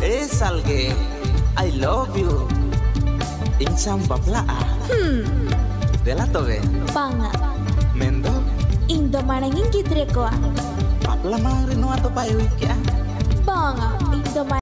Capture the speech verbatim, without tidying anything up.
Eh salge, I love you. Insam bapla ah. Hmm. Dela tobe. Banga. Mendo. Indo marangin gidre ko. Bapla mang rino ato payo ikya. Banga. Indo